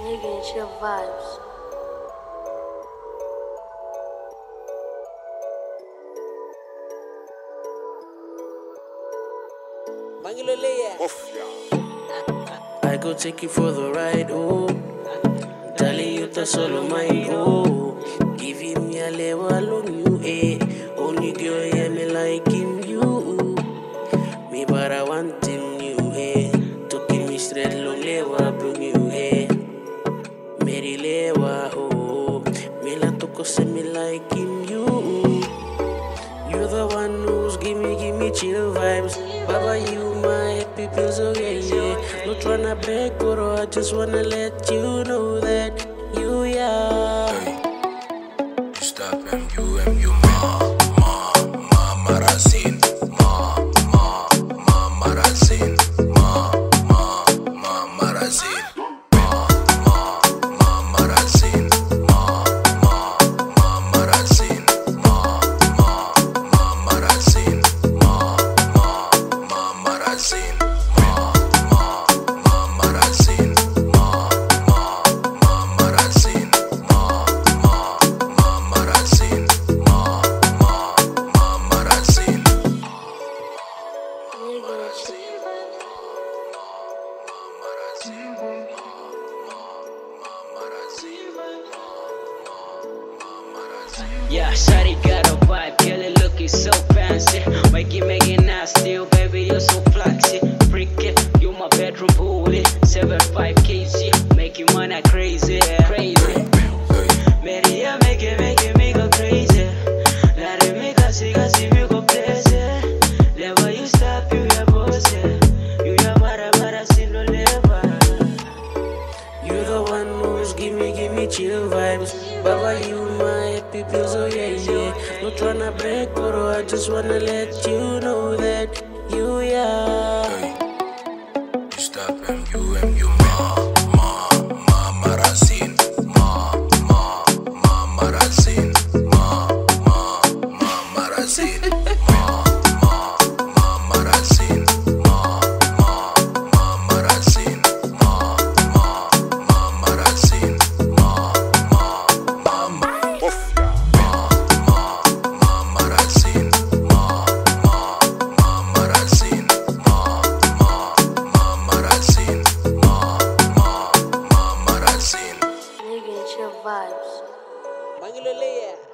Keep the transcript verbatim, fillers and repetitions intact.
Nigga, it's your vibes. I go take you for the ride, oh. Darling, you the solo mine, oh. Giving me a level alone, you, eh. Only girl, yeah, me liking you. Me, but I want him, you, eh. Talking me straight, long level, bring you, eh. Mary lewa, oh. Me la toko se me liking you. You're the one who's give me, give me chill vibes. Baba, you my happy pills, oh yeah, yeah. Not tryna beg, bro, I just wanna let you know that you, yeah. Hey, you stop and you and you, ma, ma, ma, Marasin, ma, ma, ma, Marasin, ma, ma, ma, Marasin. Yeah, shawty got a vibe, girl, it looking so fancy. Make it, make it nasty, oh, baby, you're so flashy. Freak it, you my bedroom bully. seventy-five kilograms, make you wanna crazy, crazy. Mary, yeah, make it, make it, make go crazy. Let it make us see, us see, we go crazy. Never you stop, you your boss, yeah. You your mara, mara, sin no never. You're the one who's give me, give me chill vibes. Baba, you my happy pills, oh yeah, yeah. Not tryna break, bro, I just wanna let you know that you, yeah. Hey, you stop and you and you, ma, ma, ma, Marasin, ma, ma, ma, Marasin, ma, ma, ma, Marasin, ma, ma, ma, Marasin, ma, ma, ma, Marasin, ma, ma, ma, Marasin, ma, ma, ma, Moff. Nigga, it's your vibes. Bangilolea.